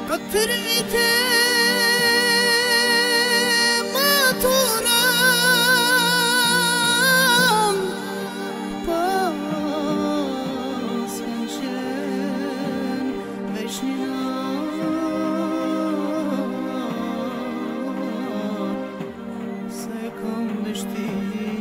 Katër vite maturam, pas kanë qenë veç një natë, se kam vështirë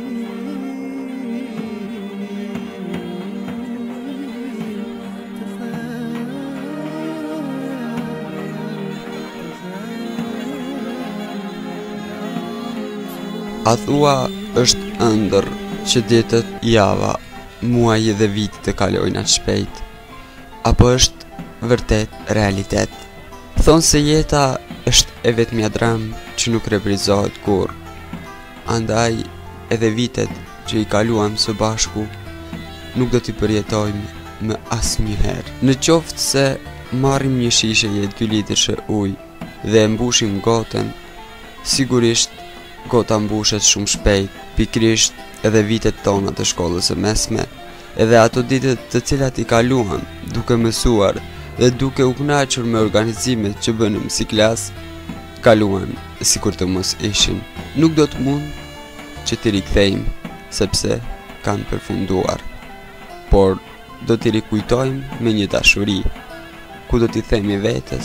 A thua është ëndër që ditët, java, muaj dhe vitet të kalojnë atë shpejt? Apo është vërtet realitet? Thonë se jeta është e vetmja dram që nuk reprizohet kur. Andaj edhe vitet që i kaluam së bashku nuk do t'i përjetojmë më asnjëherë. Në qoftë se marrim një shishe 2 litrëshe ujë dhe e mbushim gotën, sigurisht gota mbushet shumë shpejt, pikrisht edhe vitet tona të shkollës së mesme, edhe ato ditët të cilat i kaluam duke mësuar dhe duke u kënaqur me organizimet që bënëm si klasë, kaluan sikur të mos ishin. Nuk do të mund që t'i rikthejmë, sepse kanë përfunduar, por do t'i rikujtojmë me një dashuri, ku do t'i themi vetes: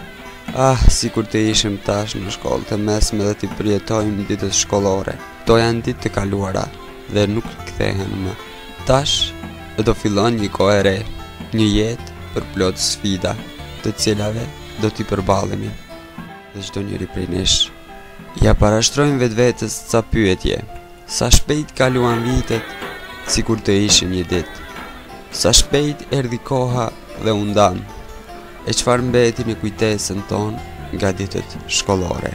sikur të ishim tash në shkollë të mesme dhe t'i përjetojmë ditët shkollore. To janë ditë të kaluara dhe nuk kthehen më. Tash do fillon një kohë e re, një jetë përplot sfida, të cilave do t'i përballemi. Dhe çdo njeri prej nesh ja parashtrojmë vetvetes ca pyetje: sa shpejt kaluan vitet, sikur të ishin një ditë? Sa shpejt erdhi koha dhe u ndan? E çfarë mbeti në kujtesën tonë nga ditët shkollore?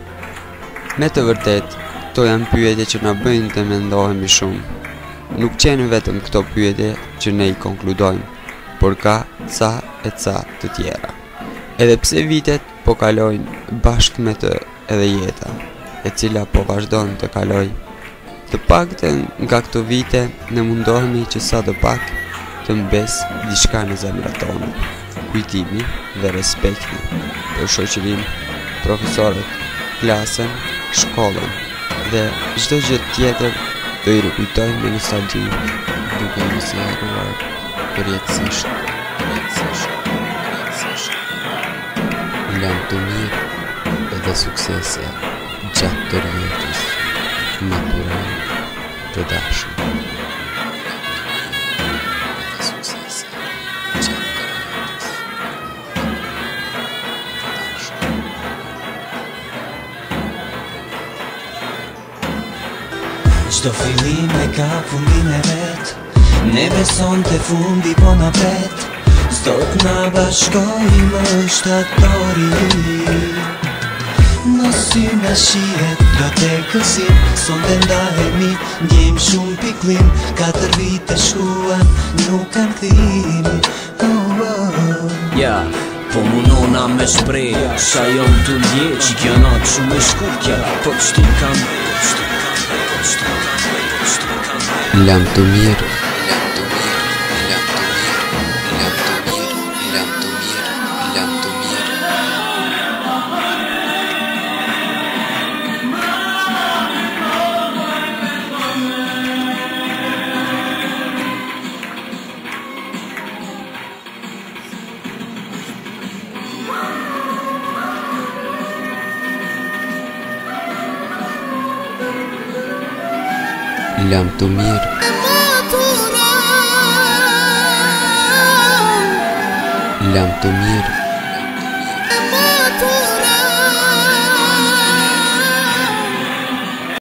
Me të vërtet, to janë pyetje që na bëjnë të mendohemi shumë. Nuk qenë vetëm këto pyetje që ne i konkludojmë, por ka ca e ca të tjera. Edhe pse vitet po kalojnë bashkë me të edhe jeta, e cila po vazhdon të kaloj, të paktën nga këto vite ne mundohemi që sa do pak të mbes diçka në zemrat tona. Kujtimi dhe respekti për shoqërinë, profesorët, klasën, shkollën dhe çdo gjë tjetër do i rikujtojmë me nostalgji, duke mos i harruar përjetësisht. Lam të mirë edhe suksese gjatë të rjetës, natural të dashur. Çdo fillim e ka fundin e vet, ne beson të fundi po na pret, s'do t'na bashkojmë është atori. Në sy na shihet do të kësim, sonde ndahemi, ndjejmë shumë piklim, 4 vite shkuan, nuk kanë kthim. Po munona me shprej, sa jom të ndje, që kjanat shumë e shkurtja, po qëtu kam. Lam të mirë, lam të mirë, lam të mirë.